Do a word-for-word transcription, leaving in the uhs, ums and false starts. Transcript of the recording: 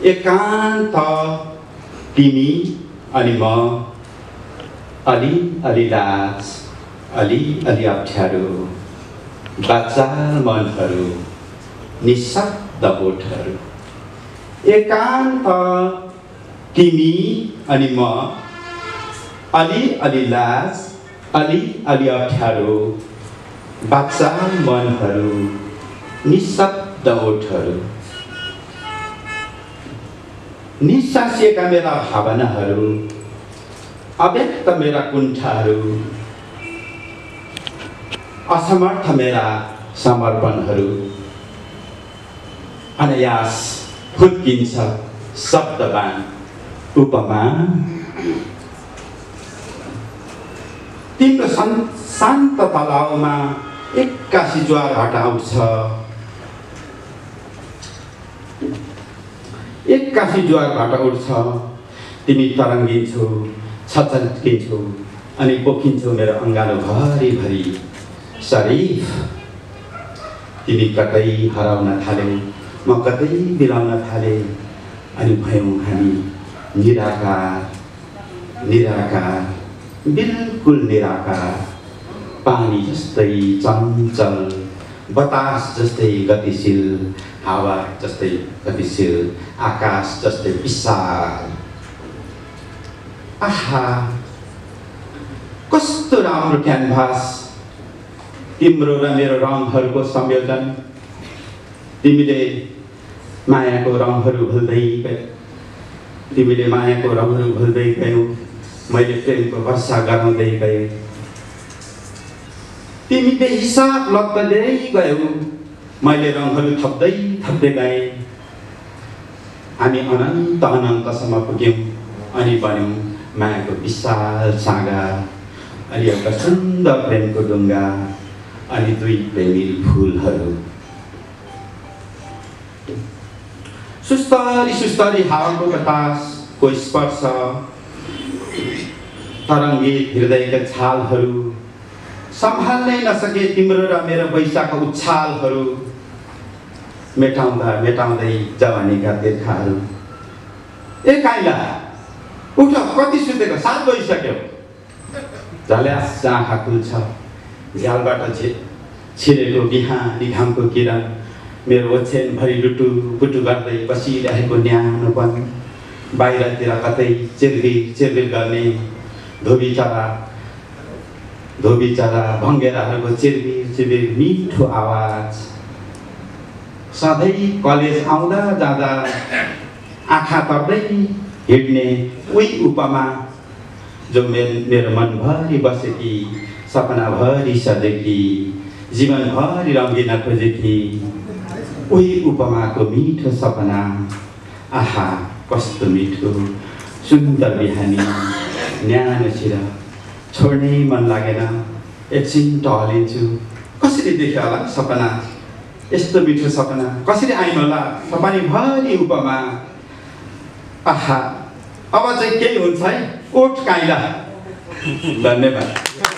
एकान्त तिमी अनि म अलि अलि लाज अलि अलि अप्ठ्यारो बाचाल मनहरू निशब्द ओठहरू एकान्त तिमी अनि म अलि अलि लाज अलि अलि अप्ठ्यारो बाचाल मनहरू निशब्द ओठहरू निसासिएका मेरा भावनाहरू अव्यक्त मेरा कुण्ठाहरू असमर्थ मेरा समर्पणहरू अनायास फुत्किन्छ शब्दवान उपमा तिम्रो शान्त तलाउमा एक्कासी ज्वार हटाउँछ एक्कासी ज्वारबाट उठ्छ तिमी तरङ्गिन्छौ छचल्किन्छौ अनि पोखिन्छौ मेरो अङ्गालो भरिभरि शरीफ तिमी कतै हराउन थाल्यौ म कतै बिलाउन थालेँ अनि भयौँ हामी निराकार निराकार बिल्कुल निराकार पानी जस्तै चञ्चल बतास जस्तै गतिशील हावा जस्तै गतिशील आकाश जस्तै विशाल आहा कस्तो राम्रो क्यानभास तिम्रो र मेरो रङहरूको संयोजन तिमीले मायाको रङहरू भुल्दै तिमीले मायाको रङहरू भुल्दै गयौ मैले प्रेमको वर्षा गराउँदै गएँ तिमी बेहिसाब लग्दै गयौ मैले रङहरू थप्दै थप्दै गएँ हामी अनन्त अनन्तसम्म पुग्यौँ अनि बन्यौँ मायाको विशाल सागा अनि एउटा सुन्दर प्रेमको डुङ्गा अनि दुई प्रेमी फुलहरू सुस्तरी सुस्तरी हावाको बतासको स्पर्श तरङ्गित हृदयका छालहरू सम्हाल्नै नसके तिम्रो र मेरो बैशाको उछालहरू मेटाउँदा मेटाउँदै जवानीका तिर्खाहरू ए काइला उठ कति सुतेको सात बजिसक्यो झल्यास आँखा खुल्छ झ्यालबाट छे छिरेको बिहानी घामको किरण मेरो ओछ्यानभरि लुटु पुटु गर्दै बसिरहेको न्यानोपन बाहिरतिर कतै चिरबिर चिरबिर गर्ने धोबी चरा धोबी चरा भङ्गेराहरूको चिरबिर चिरबिर मिठो आवाज सधैँ कलेज आउँदा जाँदा आँखा तर्दै हिँड्ने उही उपमा जो मेरो मनभरि बसेकी सपनाभरि सजेकी जीवनभरि रङ्गिन खोजेकी उही उपमाको मिठो सपना आहा कस्तो मिठो सुन्दर बिहानी न्यानो छिर छोड्नै मन लागेन एकछिन टहलिन्छु कसरी देख्यो होला सपना यस्तो मिठो सपना कसरी आइन होला सपनीभरि उपमा आहा अब चाहिँ केही हुन्छ है ओठ काइला धन्यवाद।